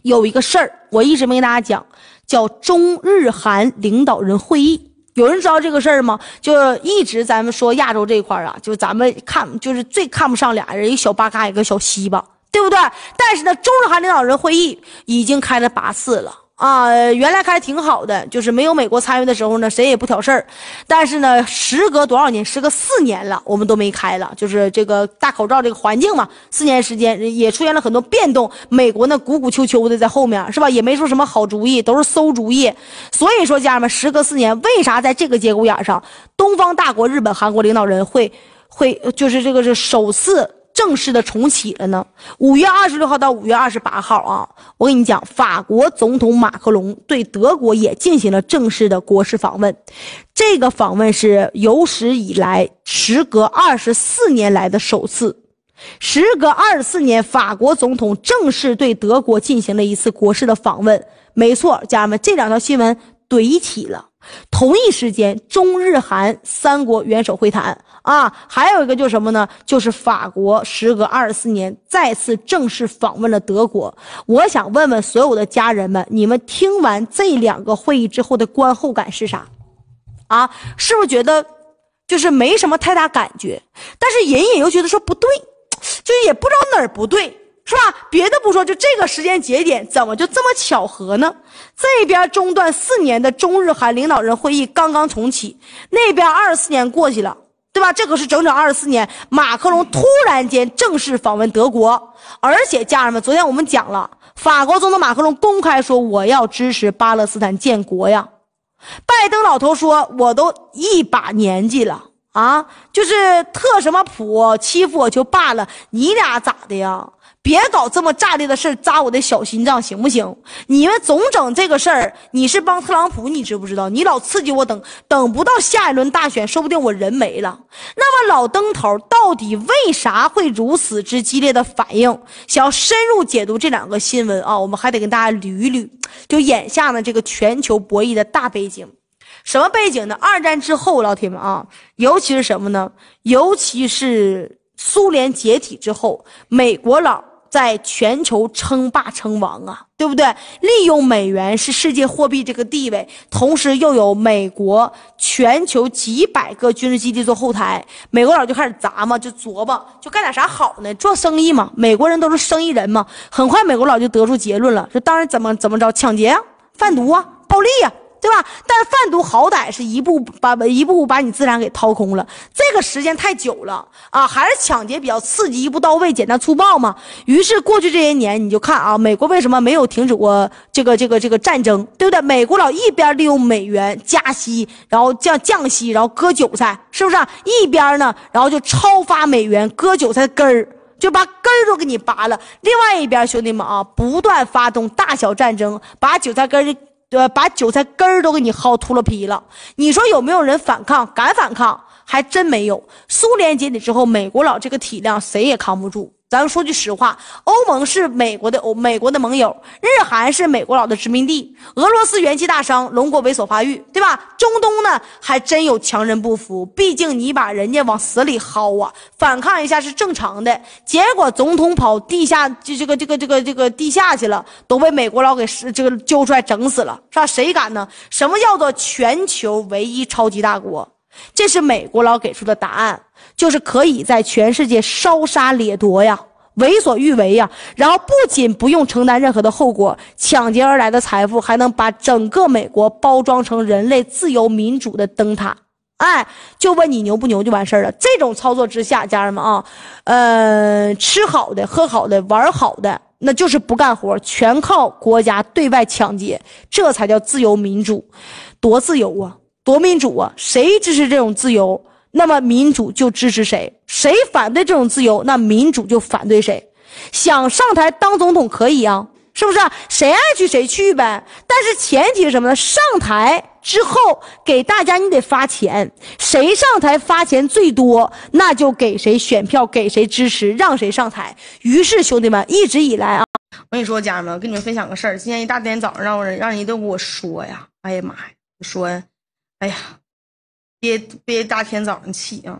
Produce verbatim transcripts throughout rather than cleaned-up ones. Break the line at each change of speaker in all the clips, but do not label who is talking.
有一个事儿，我一直没跟大家讲，叫中日韩领导人会议。有人知道这个事儿吗？就一直咱们说亚洲这一块啊，就咱们看就是最看不上俩人，一个小巴嘎，一个小西巴，对不对？但是呢，中日韩领导人会议已经开了八次了。啊，原来开挺好的，就是没有美国参与的时候呢，谁也不挑事儿。但是呢，时隔多少年？时隔四年了，我们都没开了。就是这个戴口罩这个环境嘛，四年时间也出现了很多变动。美国呢，鼓鼓秋秋的在后面，是吧？也没说什么好主意，都是馊主意。所以说，家人们，时隔四年，为啥在这个节骨眼上，东方大国日本、韩国领导人会会就是这个是首次正式的重启了呢？五月二十六号到五月二十八号啊，我跟你讲，法国总统马克龙对德国也进行了正式的国事访问。这个访问是有史以来时隔二十四年来的首次。时隔二十四年，法国总统正式对德国进行了一次国事的访问。没错，家人们，这两条新闻怼一起了。同一时间，中日韩三国元首会谈啊，还有一个就是什么呢？就是法国时隔二十四年再次正式访问了德国。我想问问所有的家人们，你们听完这两个会议之后的观后感是啥？啊，是不是觉得就是没什么太大感觉？但是隐隐又觉得说不对，就是也不知道哪儿不对。是吧？别的不说，就这个时间节点怎么就这么巧合呢？这边中断四年的中日韩领导人会议刚刚重启，那边二十四年过去了，对吧？这可是整整二十四年，马克龙突然间正式访问德国，而且家人们，昨天我们讲了，法国总统马克龙公开说我要支持巴勒斯坦建国呀。拜登老头说我都一把年纪了啊，就是特什么普欺负我就罢了，你俩咋的呀？别搞这么炸裂的事扎我的小心脏行不行？你们总整这个事儿，你是帮特朗普，你知不知道？你老刺激我，等等不到下一轮大选，说不定我人没了。那么老登头到底为啥会如此之激烈的反应？想要深入解读这两个新闻啊，我们还得跟大家捋一捋，就眼下呢这个全球博弈的大背景。什么背景呢？二战之后，老铁们啊，尤其是什么呢？尤其是苏联解体之后，美国佬在全球称霸称王啊，对不对？利用美元是世界货币这个地位，同时又有美国全球几百个军事基地做后台，美国佬就开始砸嘛，就琢磨，就干点啥好呢？做生意嘛，美国人都是生意人嘛。很快美国佬就得出结论了，说当然怎么怎么着，抢劫啊，贩毒啊，暴力啊，对吧？但是贩毒好歹是一步把一步把你资产给掏空了，这个时间太久了啊，还是抢劫比较刺激，一步到位，简单粗暴嘛。于是过去这些年，你就看啊，美国为什么没有停止过这个这个这个战争，对不对？美国佬一边利用美元加息，然后降降息，然后割韭菜，是不是啊？一边呢，然后就超发美元，割韭菜根儿。就把根儿都给你拔了。另外一边，兄弟们啊，不断发动大小战争，把韭菜根儿呃，把韭菜根儿都给你薅秃了皮了。你说有没有人反抗？敢反抗？还真没有。苏联解体之后，美国佬这个体量谁也扛不住。咱们说句实话，欧盟是美国的欧美国的盟友，日韩是美国佬的殖民地，俄罗斯元气大伤，龙国猥琐发育，对吧？中东呢，还真有强人不服，毕竟你把人家往死里薅啊，反抗一下是正常的。结果总统跑地下，就这个这个这个这个地下去了，都被美国佬给这个揪出来整死了，是吧？谁敢呢？什么叫做全球唯一超级大国？这是美国佬给出的答案，就是可以在全世界烧杀掠夺呀，为所欲为呀，然后不仅不用承担任何的后果，抢劫而来的财富还能把整个美国包装成人类自由民主的灯塔。哎，就问你牛不牛就完事儿了。这种操作之下，家人们啊，呃，吃好的、喝好的、玩好的，那就是不干活，全靠国家对外抢劫，这才叫自由民主。多自由啊，多民主啊！谁支持这种自由，那么民主就支持谁；谁反对这种自由，那民主就反对谁。想上台当总统可以啊，是不是啊？谁爱去谁去呗。但是前提是什么呢？上台之后给大家你得发钱，谁上台发钱最多，那就给谁选票，给谁支持，让谁上台。于是兄弟们，一直以来啊，我跟你说，家人们，我跟你们分享个事儿。今天一大天早上让人让人都给我说呀，哎呀妈呀，说，哎呀，憋憋大天早上气啊。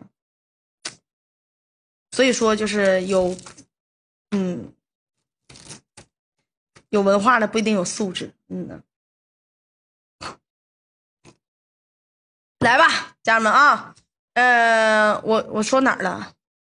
所以说就是有，嗯。 有文化的不一定有素质。嗯呢，来吧，家人们啊，呃，我我说哪儿了？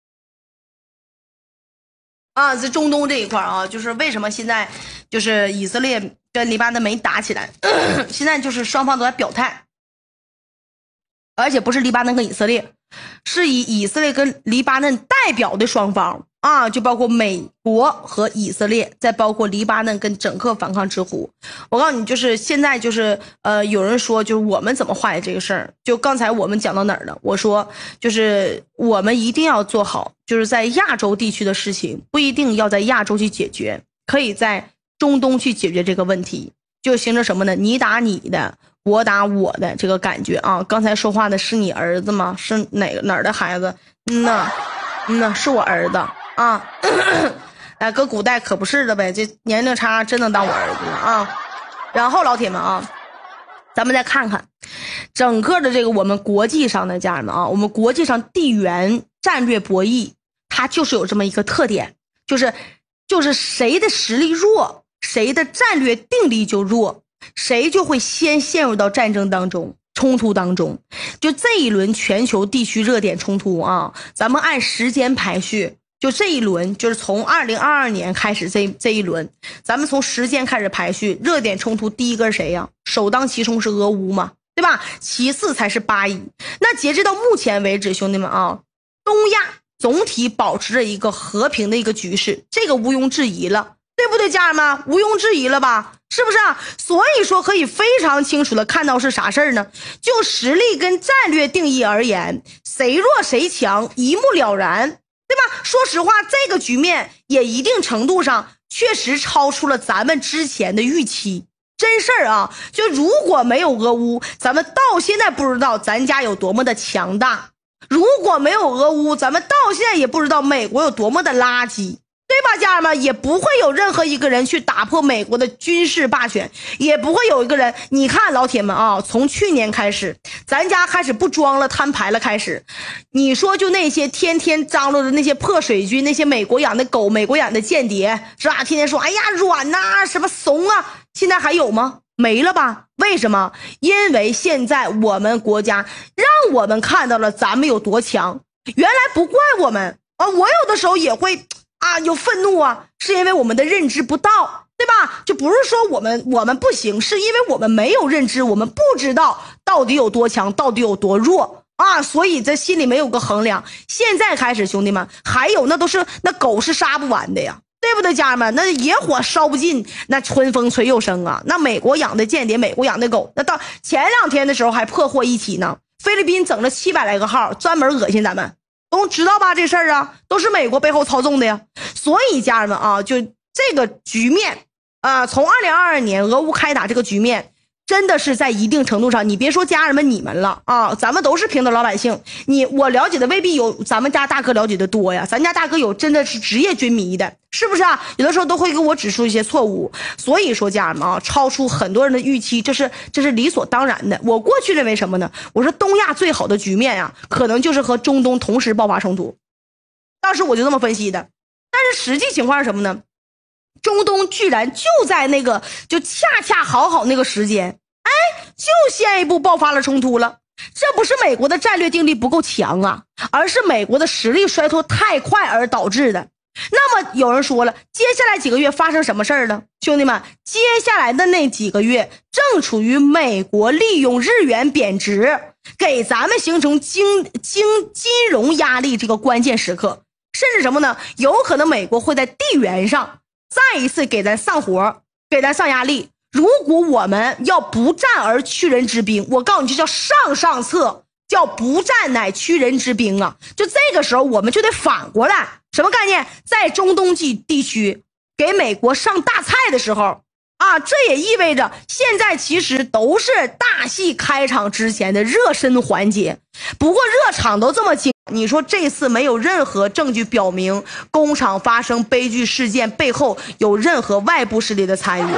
啊，这中东这一块啊，就是为什么现在就是以色列跟黎巴嫩没打起来，现在就是双方都在表态，而且不是黎巴嫩跟以色列，是以以色列跟黎巴嫩代表的双方啊，就包括美国和以色列，再包括黎巴嫩跟整个反抗之湖。我告诉你，就是现在就是呃，有人说就是我们怎么化解这个事儿？就刚才我们讲到哪儿了？我说就是我们一定要做好，就是在亚洲地区的事情不一定要在亚洲去解决，可以在中东去解决这个问题，就形成什么呢？你打你的，我打我的这个感觉啊。刚才说话的是你儿子吗？是哪个哪儿的孩子？嗯呐，嗯呐，是我儿子啊。哎，搁古代可不是的呗，这年龄差真能当我儿子了啊。然后老铁们啊，咱们再看看整个的这个我们国际上的家人们啊，我们国际上地缘战略博弈，它就是有这么一个特点，就是就是谁的实力弱，谁的战略定力就弱，谁就会先陷入到战争当中、冲突当中。就这一轮全球地区热点冲突啊，咱们按时间排序，就这一轮就是从二零二二年开始这这一轮，咱们从时间开始排序，热点冲突第一个是谁呀？首当其冲是俄乌嘛，对吧？其次才是巴以。那截止到目前为止，兄弟们啊，东亚总体保持着一个和平的一个局势，这个毋庸置疑了，对不对，家人们？毋庸置疑了吧？是不是啊？所以说可以非常清楚的看到是啥事儿呢？就实力跟战略定义而言，谁弱谁强一目了然，对吧？说实话，这个局面也一定程度上确实超出了咱们之前的预期。真事儿啊，就如果没有俄乌，咱们到现在不知道咱家有多么的强大。如果没有俄乌，咱们到现在也不知道美国有多么的垃圾，对吧，家人们？也不会有任何一个人去打破美国的军事霸权，也不会有一个人，你看老铁们啊，从去年开始，咱家开始不装了，摊牌了，开始，你说就那些天天张罗的那些破水军，那些美国养的狗，美国养的间谍，是吧？天天说，哎呀，软呐、啊，什么怂啊，现在还有吗？没了吧？为什么？因为现在我们国家让我们看到了咱们有多强。原来不怪我们啊，我有的时候也会啊有愤怒啊，是因为我们的认知不到，对吧？就不是说我们我们不行，是因为我们没有认知，我们不知道到底有多强，到底有多弱啊，所以这心里没有个衡量。现在开始，兄弟们，还有那都是那狗是杀不完的呀。对不对，家人们？那野火烧不尽，那春风吹又生啊！那美国养的间谍，美国养的狗，那到前两天的时候还破获一起呢。菲律宾整了七百来个号，专门恶心咱们，都知道吧？这事儿啊，都是美国背后操纵的呀。所以家人们啊，就这个局面啊，从二零二二年俄乌开打这个局面，真的是在一定程度上，你别说家人们你们了啊，咱们都是平等老百姓。你我了解的未必有咱们家大哥了解的多呀，咱家大哥有真的是职业军迷的，是不是啊？有的时候都会给我指出一些错误。所以说家人们啊，超出很多人的预期，这是这是理所当然的。我过去认为什么呢？我说东亚最好的局面呀、啊，可能就是和中东同时爆发冲突。当时我就这么分析的，但是实际情况是什么呢？中东居然就在那个就恰恰好好那个时间，哎，就先一步爆发了冲突了。这不是美国的战略定力不够强啊，而是美国的实力衰脱太快而导致的。那么有人说了，接下来几个月发生什么事儿呢？兄弟们，接下来的那几个月正处于美国利用日元贬值给咱们形成经经金融压力这个关键时刻，甚至什么呢？有可能美国会在地缘上再一次给咱上活，给咱上压力。如果我们要不战而屈人之兵，我告诉你，就叫上上策，叫不战乃屈人之兵啊！就这个时候，我们就得反过来，什么概念？在中东地地区给美国上大菜的时候啊，这也意味着现在其实都是大戏开场之前的热身环节。不过热场都这么紧，你说这次没有任何证据表明工厂发生悲剧事件背后有任何外部势力的参与，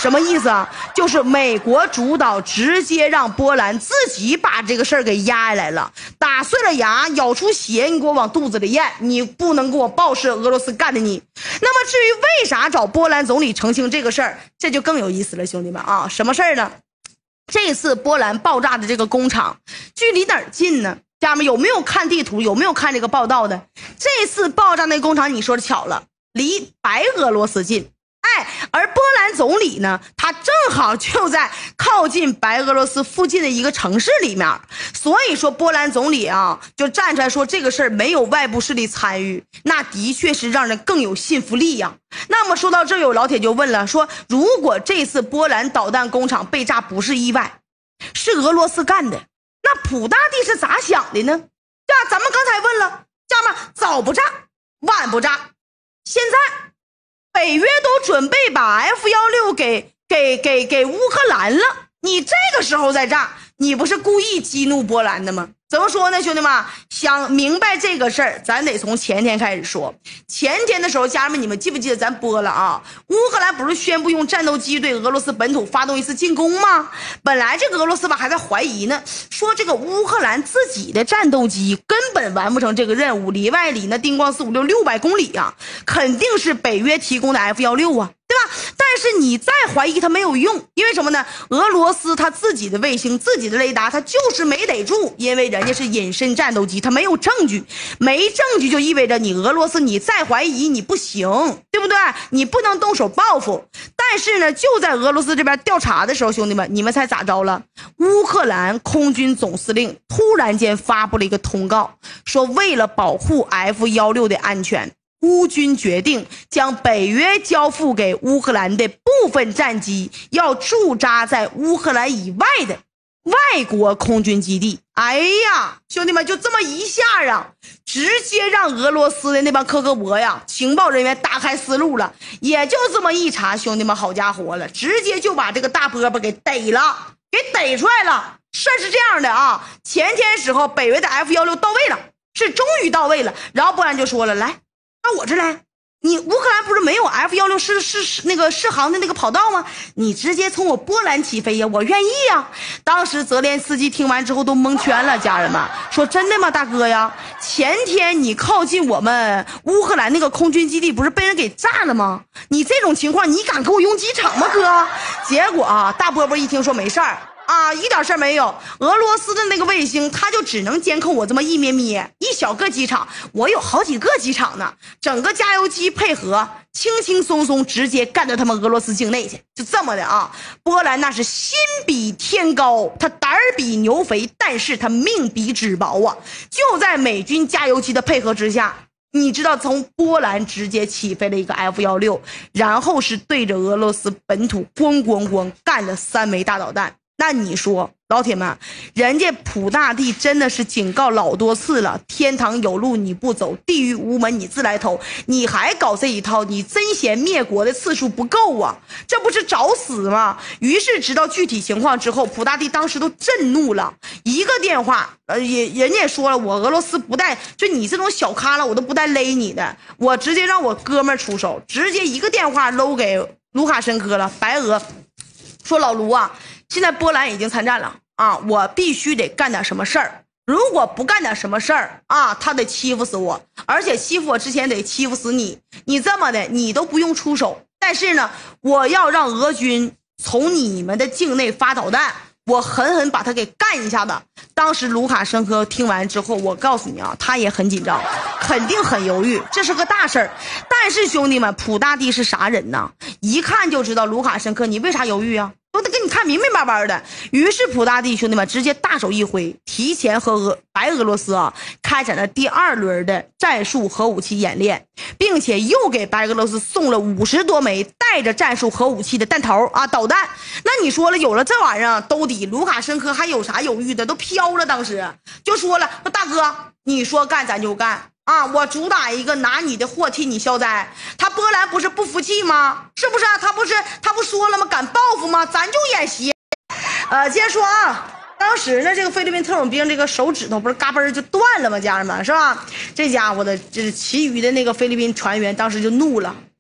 什么意思啊？就是美国主导直接让波兰自己把这个事儿给压下来了，打碎了牙，咬出血，你给我往肚子里咽，你不能给我报是俄罗斯干的你。那么至于为啥找波兰总理澄清这个事儿，这就更有意思了，兄弟们啊，什么事儿呢？这次波兰爆炸的这个工厂距离哪儿近呢？家人们有没有看地图，有没有看这个报道的？这次爆炸那工厂，你说的巧了，离白俄罗斯近。哎，而波兰总理呢，他正好就在靠近白俄罗斯附近的一个城市里面，所以说波兰总理啊就站出来说这个事儿没有外部势力参与，那的确是让人更有信服力呀。那么说到这儿，有老铁就问了，说如果这次波兰导弹工厂被炸不是意外，是俄罗斯干的，那普大帝是咋想的呢？呀，咱们刚才问了，家人们，早不炸，晚不炸，现在北约都准备把 F 十六 给给给给乌克兰了，你这个时候再炸，你不是故意激怒波兰的吗？怎么说呢，兄弟们，想明白这个事儿，咱得从前天开始说。前天的时候，家人们，你们记不记得咱播了啊？乌克兰不是宣布用战斗机对俄罗斯本土发动一次进攻吗？本来这个俄罗斯吧还在怀疑呢，说这个乌克兰自己的战斗机根本完不成这个任务，里外里那叮咣四五六六百公里啊，肯定是北约提供的 F 十六 啊。对吧？但是你再怀疑它没有用，因为什么呢？俄罗斯它自己的卫星、自己的雷达，它就是没逮住，因为人家是隐身战斗机，它没有证据，没证据就意味着你俄罗斯你再怀疑你不行，对不对？你不能动手报复。但是呢，就在俄罗斯这边调查的时候，兄弟们，你们猜咋着了？乌克兰空军总司令突然间发布了一个通告，说为了保护 F 十六 的安全，乌军决定将北约交付给乌克兰的部分战机要驻扎在乌克兰以外的外国空军基地。哎呀，兄弟们，就这么一下啊，直接让俄罗斯的那帮科科博呀情报人员打开思路了。也就这么一查，兄弟们，好家伙了，直接就把这个大饽饽给逮了，给逮出来了。事儿是这样的啊，前天时候北约的 F 十六 到位了，是终于到位了。然后波兰就说了，来到我这来，你乌克兰不是没有 F 十六 是是是那个适航的那个跑道吗？你直接从我波兰起飞呀，我愿意呀。当时泽连斯基听完之后都蒙圈了，家人们说真的吗，大哥呀？前天你靠近我们乌克兰那个空军基地不是被人给炸了吗？你这种情况你敢给我用机场吗，哥？结果啊，大波波一听说没事儿。啊，一点事儿没有。俄罗斯的那个卫星，它就只能监控我这么一咩咩一小个机场，我有好几个机场呢。整个加油机配合，轻轻松松直接干到他们俄罗斯境内去，就这么的啊。波兰那是心比天高，他胆儿比牛肥，但是他命比纸薄啊。就在美军加油机的配合之下，你知道从波兰直接起飞了一个 F 十六，然后是对着俄罗斯本土咣咣咣干了三枚大导弹。那你说老铁们，人家普大帝真的是警告老多次了，天堂有路你不走，地狱无门你自来投，你还搞这一套，你真嫌灭国的次数不够啊，这不是找死吗？于是知道具体情况之后，普大帝当时都震怒了，一个电话呃，也人家也说了，我俄罗斯不带，就你这种小咖了我都不带勒你的，我直接让我哥们儿出手，直接一个电话搂给卢卡申科了，白俄说老卢啊，现在波兰已经参战了啊，我必须得干点什么事儿。如果不干点什么事儿啊，他得欺负死我，而且欺负我之前得欺负死你。你这么的，你都不用出手，但是呢，我要让俄军从你们的境内发导弹，我狠狠把他给干一下子。当时卢卡申科听完之后，我告诉你啊，他也很紧张，肯定很犹豫，这是个大事儿。但是兄弟们，普大帝是啥人呢？一看就知道卢卡申科你为啥犹豫啊，都得给你看明明白白的。于是普大帝兄弟们直接大手一挥，提前和俄白俄罗斯啊开展了第二轮的战术核武器演练，并且又给白俄罗斯送了五十多枚带着战术核武器的弹头啊导弹。那你说了，有了这玩意儿兜底，卢卡申科还有啥犹豫的？都飘了，当时就说了，说大哥你说干咱就干啊！我主打一个拿你的货替你消灾。他波兰不是不服气吗？是不是啊？他不是他不说了吗？敢报复吗？咱就演习。呃，接着说啊，当时呢，这个菲律宾特种兵这个手指头不是嘎嘣就断了吗？家人们是吧？这家伙的，这其余的那个菲律宾船员当时就怒了，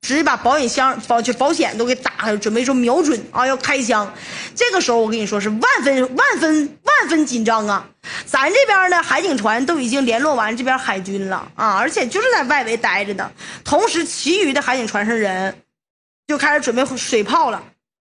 直接把保险箱保就保险都给打开，准备说瞄准啊要开枪。这个时候我跟你说是万分万分万分紧张啊！咱这边呢海警船都已经联络完这边海军了啊，而且就是在外围待着呢。同时，其余的海警船上人就开始准备水炮了。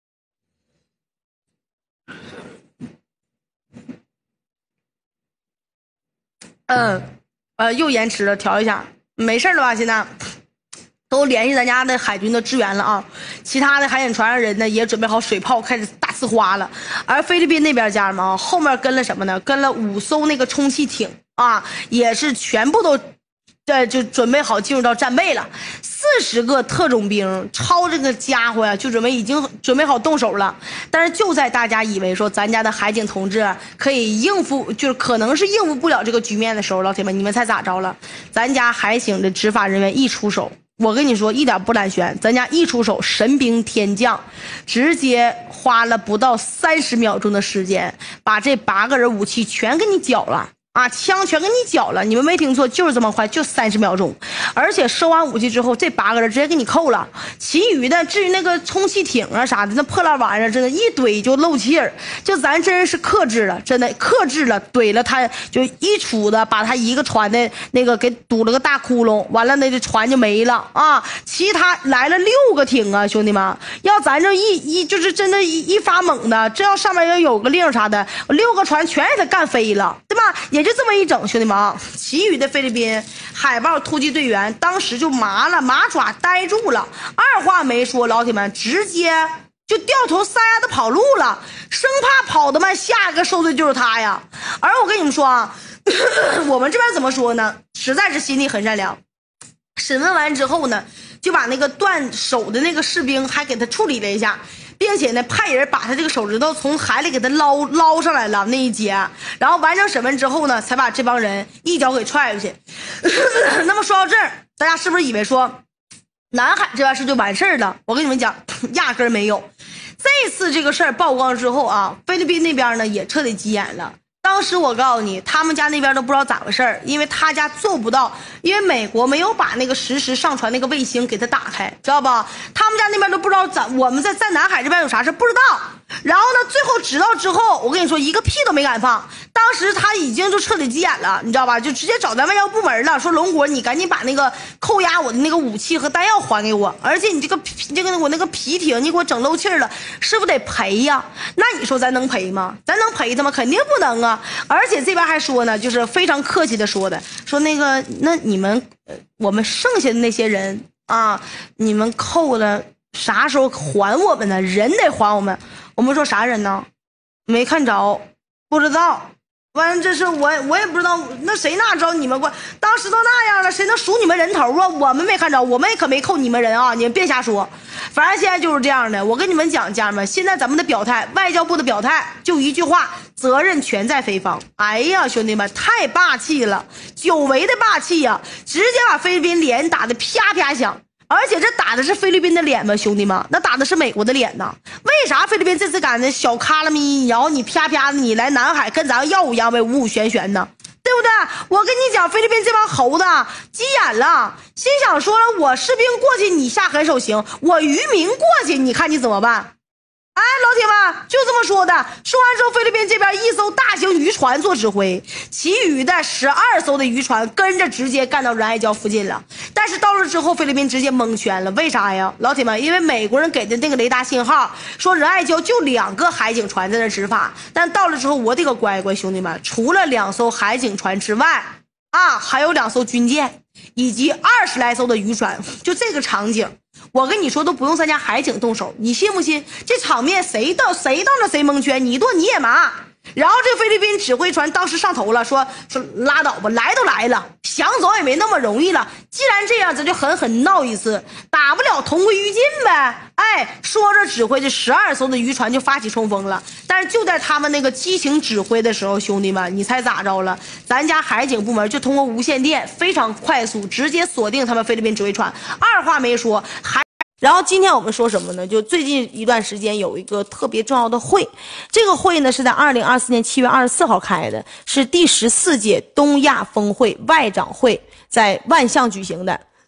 嗯，呃，又延迟了，调一下，没事了吧？现在都联系咱家的海军的支援了啊，其他的海警船上人呢也准备好水炮，开始大呲花了。而菲律宾那边家人们啊，后面跟了什么呢？跟了五艘那个充气艇啊，也是全部都。这就准备好进入到战备了，四十个特种兵超这个家伙呀，就准备已经准备好动手了。但是就在大家以为说咱家的海警同志可以应付，就是可能是应付不了这个局面的时候，老铁们，你们猜咋着了？咱家海警的执法人员一出手，我跟你说一点不揽悬，咱家一出手神兵天降，直接花了不到三十秒钟的时间，把这八个人武器全给你缴了。啊，枪全给你缴了，你们没听错，就是这么快，就三十秒钟。而且收完武器之后，这八个人直接给你扣了，其余的至于那个充气艇啊啥的，那破烂玩意儿，真的一怼就漏气儿。就咱真是克制了，真的克制了，怼了他就一杵子把他一个船的那个给堵了个大窟窿，完了那个船就没了啊。其他来了六个艇啊，兄弟们，要咱这一一就是真的一一发猛的，这要上面要有个令啥的，六个船全给他干飞了，对吧？也就这么一整，兄弟们啊，其余的菲律宾海豹突击队员当时就麻了，麻爪呆住了，二话没说，老铁们直接就掉头撒丫子跑路了，生怕跑得慢，下一个受罪就是他呀。而我跟你们说啊，我们这边怎么说呢？实在是心地很善良。审问完之后呢，就把那个断手的那个士兵还给他处理了一下。并且呢，派人把他这个手指头从海里给他捞捞上来了那一节，然后完成审问之后呢，才把这帮人一脚给踹过去。那么说到这儿，大家是不是以为说南海这边事就完事儿了？我跟你们讲，压根儿没有。这次这个事儿曝光之后啊，菲律宾那边呢也彻底急眼了。当时我告诉你，他们家那边都不知道咋回事儿，因为他家做不到，因为美国没有把那个实时上传那个卫星给他打开，知道吧？他们家那边都不知道咋，我们在在南海这边有啥事不知道。然后呢，最后知道之后，我跟你说，一个屁都没敢放。当时他已经就彻底急眼了，你知道吧？就直接找咱外交部门了，说龙国，你赶紧把那个扣押我的那个武器和弹药还给我，而且你这个这个我那个皮艇你给我整漏气了，是不是得赔呀？那你说咱能赔吗？咱能赔他吗？肯定不能啊！而且这边还说呢，就是非常客气的说的，说那个那你们呃我们剩下的那些人啊，你们扣了啥时候还我们呢？人得还我们。我们说啥人呢？没看着，不知道。完了，这是我我也不知道，那谁哪知道你们过？当时都那样了，谁能数你们人头啊？我们没看着，我们也可没扣你们人啊！你们别瞎说。反正现在就是这样的。我跟你们讲，家人们，现在咱们的表态，外交部的表态就一句话：责任全在菲方。哎呀，兄弟们，太霸气了，久违的霸气呀、啊！直接把菲律宾脸打得啪啪响。而且这打的是菲律宾的脸吗，兄弟们？那打的是美国的脸呢？为啥菲律宾这次敢呢小卡拉咪，然后你啪啪的你来南海跟咱耀武扬威、五五玄玄呢？对不对？我跟你讲，菲律宾这帮猴子急眼了，心想说了，我士兵过去你下狠手行，我渔民过去你看你怎么办？哎，老铁们，就这么说的。说完之后，菲律宾这边一艘大型渔船做指挥，其余的十二艘的渔船跟着直接干到仁爱礁附近了。但是到了之后，菲律宾直接蒙圈了，为啥呀？老铁们，因为美国人给的那个雷达信号说仁爱礁就两个海警船在那执法，但到了之后，我的个乖乖，兄弟们，除了两艘海警船之外啊，还有两艘军舰以及二十来艘的渔船，就这个场景。我跟你说都不用咱家海警动手，你信不信？这场面谁到谁到那谁蒙圈，你剁你也麻。然后这菲律宾指挥船当时上头了，说说拉倒吧，来都来了，想走也没那么容易了。既然这样，咱就狠狠闹一次，打不了同归于尽呗。哎，说着指挥这十二艘的渔船就发起冲锋了。但是就在他们那个激情指挥的时候，兄弟们，你猜咋着了？咱家海警部门就通过无线电非常快速，直接锁定他们菲律宾指挥船，二话没说，还。然后今天我们说什么呢？就最近一段时间有一个特别重要的会，这个会呢是在二零二四年七月二十四号开的，是第十四届东亚峰会外长会在万象举行的。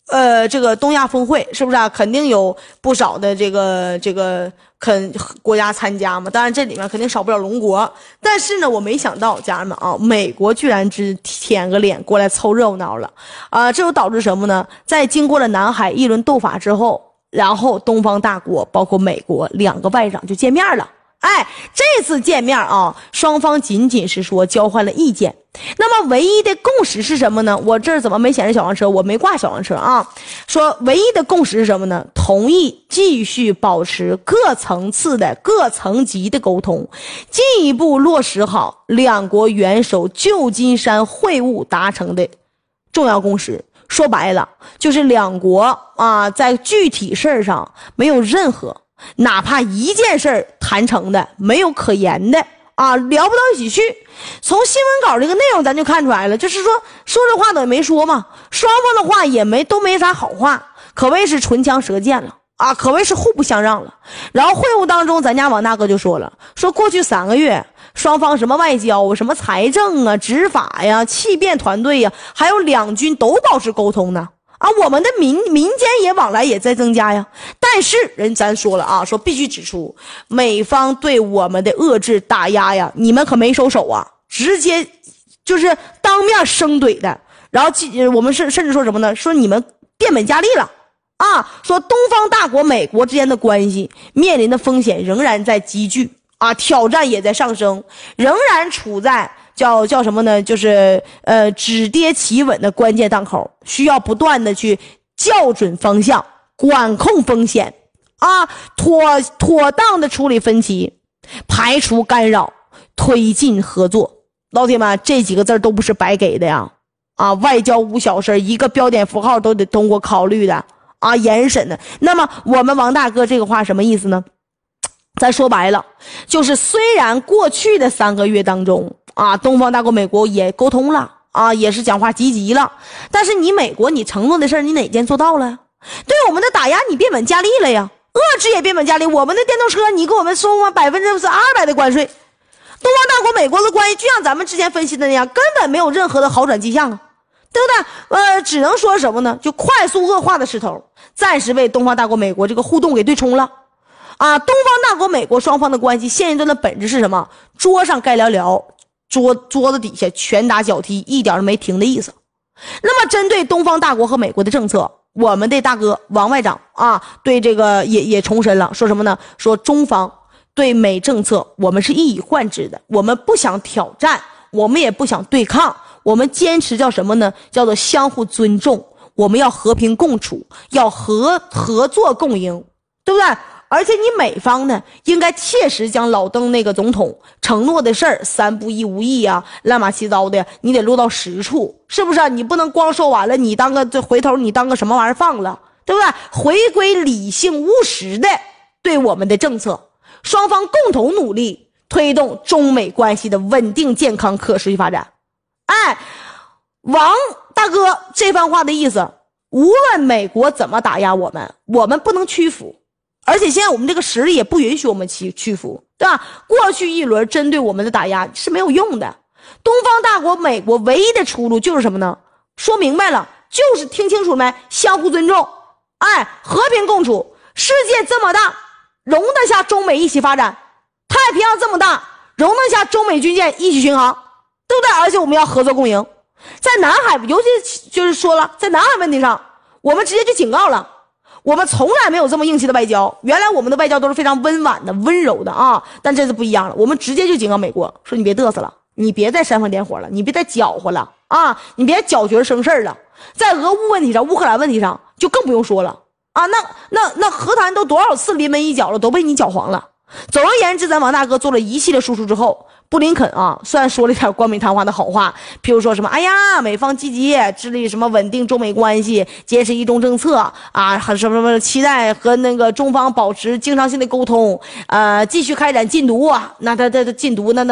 呃，这个东亚峰会是不是啊？肯定有不少的这个这个肯国家参加嘛。当然这里面肯定少不了龙国，但是呢，我没想到家人们啊，美国居然只舔个脸过来凑热闹了啊！这就导致什么呢？在经过了南海一轮斗法之后，然后东方大国包括美国两个外长就见面了。哎，这次见面啊，双方仅仅是说交换了意见。那么唯一的共识是什么呢？我这儿怎么没显示小黄车？我没挂小黄车啊。说唯一的共识是什么呢？同意继续保持各层次的各层级的沟通，进一步落实好两国元首旧金山会晤达成的重要共识。说白了，就是两国啊，在具体事儿上没有任何哪怕一件事儿谈成的没有可言的啊，聊不到一起去。从新闻稿这个内容咱就看出来了，就是说说这话也没说嘛，双方的话也没都没啥好话，可谓是唇枪舌剑了啊，可谓是互不相让了。然后会晤当中，咱家王大哥就说了，说过去三个月双方什么外交什么财政啊、执法呀、气变团队呀，还有两军都保持沟通呢。啊，我们的民民间也往来也在增加呀，但是人咱说了啊，说必须指出，美方对我们的遏制打压呀，你们可没收手啊，直接就是当面生怼的。然后我们是甚至说什么呢？说你们变本加厉了啊，说东方大国美国之间的关系面临的风险仍然在急剧啊，挑战也在上升，仍然处在叫叫什么呢？就是呃止跌企稳的关键档口，需要不断的去校准方向，管控风险啊，妥妥当的处理分歧，排除干扰，推进合作。老铁们，这几个字都不是白给的呀！啊，外交无小事，一个标点符号都得通过考虑的啊，严审的。那么我们王大哥这个话什么意思呢？咱说白了，就是虽然过去的三个月当中啊，东方大国美国也沟通了啊，也是讲话积极了，但是你美国你承诺的事儿，你哪件做到了？对我们的打压你变本加厉了呀，遏制也变本加厉。我们的电动车你给我们收了百分之二百的关税，东方大国美国的关系就像咱们之前分析的那样，根本没有任何的好转迹象啊，对不对？呃，只能说什么呢？就快速恶化的势头，暂时被东方大国美国这个互动给对冲了。啊，东方大国美国双方的关系现阶段的本质是什么？桌上该聊聊，桌桌子底下拳打脚踢，一点都没停的意思。那么针对东方大国和美国的政策，我们的大哥王外长啊，对这个也也重申了，说什么呢？说中方对美政策我们是一以贯之的，我们不想挑战，我们也不想对抗，我们坚持叫什么呢？叫做相互尊重，我们要和平共处，要合合作共赢，对不对？而且你美方呢，应该切实将老登那个总统承诺的事儿三不一无意啊，乱码七糟的，你得落到实处，是不是？你不能光说完了，你当个这回头你当个什么玩意儿放了，对不对？回归理性务实的对我们的政策，双方共同努力，推动中美关系的稳定、健康、可持续发展。哎，王大哥这番话的意思，无论美国怎么打压我们，我们不能屈服。而且现在我们这个实力也不允许我们屈屈服，对吧？过去一轮针对我们的打压是没有用的，东方大国美国唯一的出路就是什么呢？说明白了，就是听清楚没？相互尊重，哎，和平共处。世界这么大，容得下中美一起发展；太平洋这么大，容得下中美军舰一起巡航，对不对？而且我们要合作共赢。在南海，尤其就是说了，在南海问题上，我们直接就警告了。我们从来没有这么硬气的外交，原来我们的外交都是非常温婉的、温柔的啊，但这次不一样了，我们直接就警告美国，说你别嘚瑟了，你别再煽风点火了，你别再搅和了啊，你别搅局生事了。在俄乌问题上、乌克兰问题上就更不用说了啊，那那那和谈都多少次临门一脚了，都被你搅黄了。总而言之，咱王大哥做了一系列输出之后，布林肯啊，虽然说了一点冠冕堂皇的好话，譬如说什么，哎呀，美方积极致力什么稳定中美关系，坚持一中政策啊，还什么什么期待和那个中方保持经常性的沟通，呃，继续开展禁毒啊，那他他他禁毒那那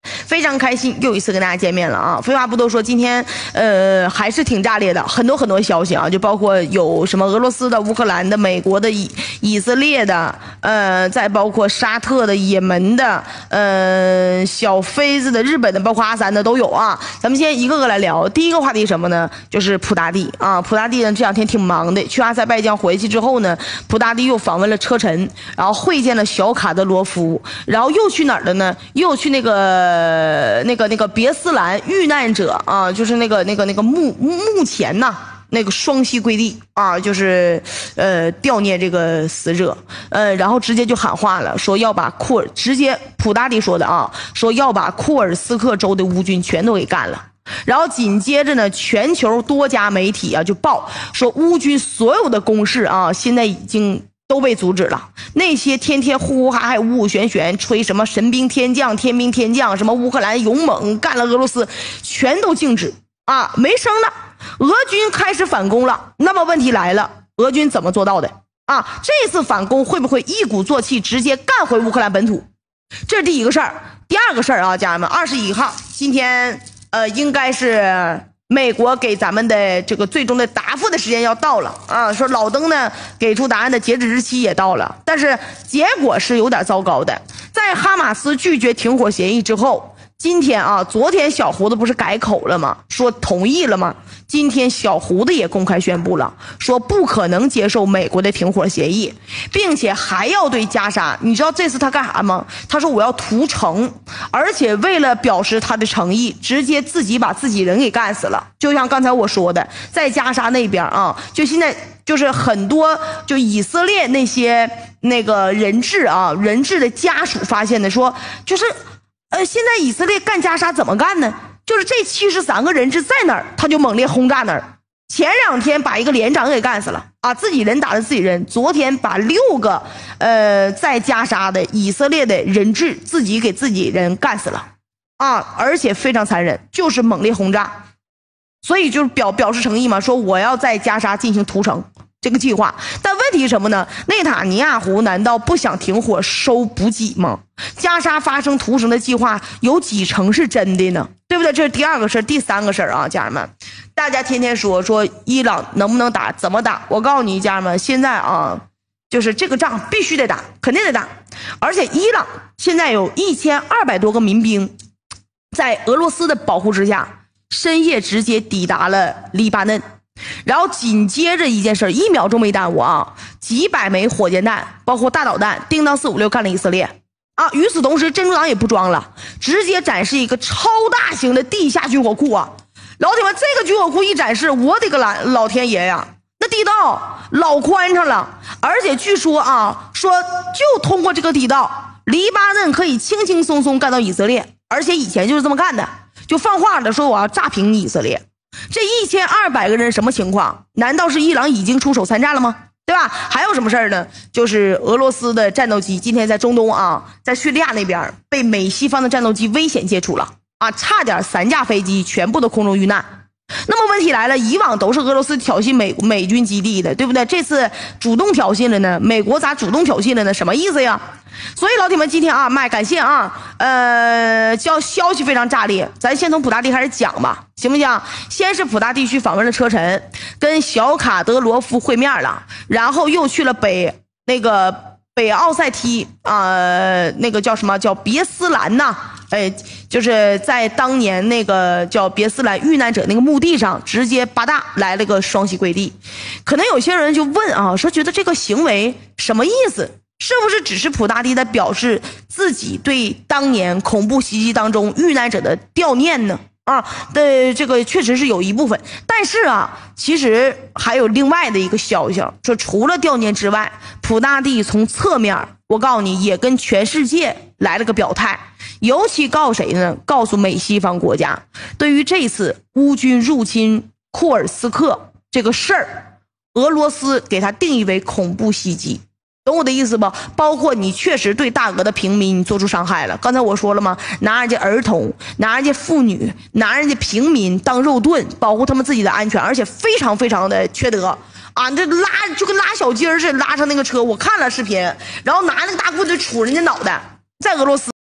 非常开心又一次跟大家见面了啊！废话不多说，今天呃还是挺炸裂的，很多很多消息啊，就包括有什么俄罗斯的、乌克兰的、美国的、以以色列的，呃，再包括沙特的、也门的，呃，小菲子的、日本的，包括阿三的都有啊。咱们先一个个来聊。第一个话题什么呢？就是普大帝啊，普大帝呢这两天挺忙的，去阿塞拜疆回去之后呢，普大帝又访问了车臣，然后会见了小卡德罗夫，然后又去哪儿了呢？又去那个。呃，那个那个别斯兰遇难者啊，就是那个那个那个墓墓前呐，那个双膝跪地啊，就是呃悼念这个死者，呃，然后直接就喊话了，说要把库尔，直接普大帝说的啊，说要把库尔斯克州的乌军全都给干了。然后紧接着呢，全球多家媒体啊就报说乌军所有的攻势啊，现在已经。都被阻止了。那些天天呼呼哈哈、呜呜旋旋吹什么神兵天降、天兵天降，什么乌克兰勇猛干了俄罗斯，全都静止啊，没声了。俄军开始反攻了。那么问题来了，俄军怎么做到的啊？这次反攻会不会一鼓作气直接干回乌克兰本土？这是第一个事儿。第二个事儿啊，家人们，二十一号今天呃应该是。美国给咱们的这个最终的答复的时间要到了啊，说老登呢给出答案的截止日期也到了，但是结果是有点糟糕的。在哈马斯拒绝停火协议之后，今天啊，昨天小胡子不是改口了吗？说同意了吗？今天小胡子也公开宣布了，说不可能接受美国的停火协议，并且还要对加沙，你知道这次他干啥吗？他说我要屠城，而且为了表示他的诚意，直接自己把自己人给干死了。就像刚才我说的，在加沙那边啊，就现在就是很多就以色列那些那个人质啊，人质的家属发现的说，就是呃，现在以色列干加沙怎么干呢？就是这七十三个人质在哪儿，他就猛烈轰炸哪儿。前两天把一个连长给干死了啊，自己人打了自己人。昨天把六个呃在加沙的以色列的人质自己给自己人干死了啊，而且非常残忍，就是猛烈轰炸。所以就是表表示诚意嘛，说我要在加沙进行屠城这个计划。但问题是什么呢？内塔尼亚胡难道不想停火收补给吗？加沙发生屠城的计划有几成是真的呢？对不对？这是第二个事儿。第三个事儿啊，家人们，大家天天说说伊朗能不能打，怎么打？我告诉你，家人们，现在啊，就是这个仗必须得打，肯定得打。而且伊朗现在有一千二百多个民兵，在俄罗斯的保护之下，深夜直接抵达了黎巴嫩。然后紧接着一件事，一秒钟没耽误啊，几百枚火箭弹，包括大导弹，叮当四五六干了以色列啊。与此同时，珍珠港也不装了，直接展示一个超大型的地下军火库啊！老铁们，这个军火库一展示，我的个老老天爷呀，那地道老宽敞了，而且据说啊，说就通过这个地道，黎巴嫩可以轻轻松松干到以色列，而且以前就是这么干的，就放话的说我要炸平以色列。这一千二百个人什么情况？难道是伊朗已经出手参战了吗？对吧？还有什么事儿呢？就是俄罗斯的战斗机今天在中东啊，在叙利亚那边被美西方的战斗机危险接触了啊，差点三架飞机全部都空中遇难。那么问题来了，以往都是俄罗斯挑衅美美军基地的，对不对？这次主动挑衅了呢？美国咋主动挑衅了呢？什么意思呀？所以老铁们，今天啊，麦感谢啊，呃，消消息非常炸裂，咱先从普大帝开始讲吧，行不行？先是普大帝去访问了车臣，跟小卡德罗夫会面了，然后又去了北那个北奥塞梯啊、呃，那个叫什么叫别斯兰呐？哎，就是在当年那个叫别斯兰遇难者那个墓地上，直接八大来了个双膝跪地。可能有些人就问啊，说觉得这个行为什么意思？是不是只是普大帝在表示自己对当年恐怖袭击当中遇难者的悼念呢？啊，的这个确实是有一部分，但是啊，其实还有另外的一个消息，说除了悼念之外，普大帝从侧面，我告诉你，也跟全世界来了个表态，尤其告诉谁呢？告诉美西方国家，对于这次乌军入侵库尔斯克这个事儿，俄罗斯给他定义为恐怖袭击。懂我的意思不？包括你确实对大俄的平民做出伤害了。刚才我说了吗？拿人家儿童，拿人家妇女，拿人家平民当肉盾，保护他们自己的安全，而且非常非常的缺德啊！这拉就跟拉小鸡儿似的，拉上那个车，我看了视频，然后拿那个大棍子杵人家脑袋，在俄罗斯。